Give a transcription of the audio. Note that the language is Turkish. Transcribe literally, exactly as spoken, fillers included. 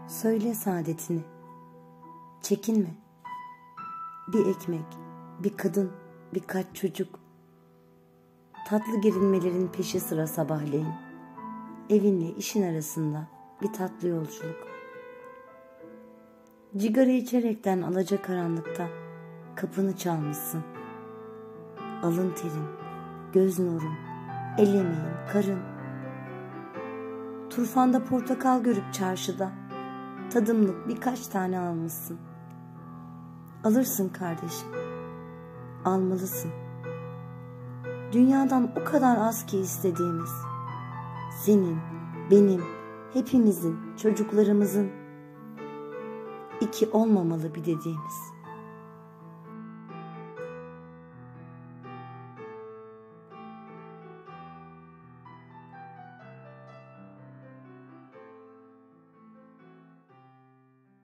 Söyle saadetini. Çekinme. Bir ekmek, bir kadın, birkaç çocuk. Tatlı gerilmelerin peşi sıra sabahleyin. Evinle işin arasında bir tatlı yolculuk. Cigara içerekten alacakaranlıkta kapını çalmışsın. Alın terin, göz nurun, el emeğin, karın. Turfanda portakal görüp çarşıda tadımlık birkaç tane almışsın. Alırsın kardeşim, almalısın. Dünyadan o kadar az ki istediğimiz. Senin, benim, hepimizin, çocuklarımızın iki olmamalı bir dediğimiz.